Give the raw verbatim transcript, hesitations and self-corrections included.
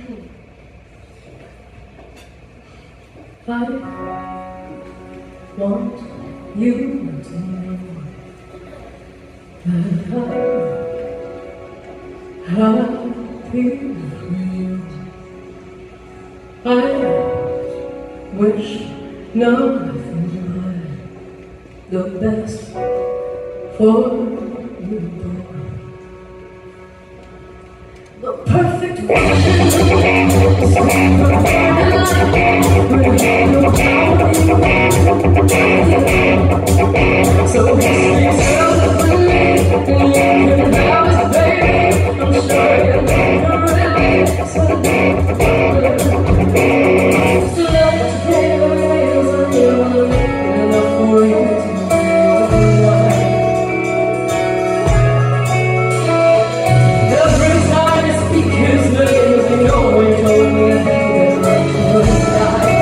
I want you to know that I, I feel real. I wish nothing but the best for you both. The perfect version so this is self-belief, and you can have this, baby. I'm sure you're ready. So let us play the waves on your life, enough for you to know why. Every time you speak his name, you know he told me I think that I would die.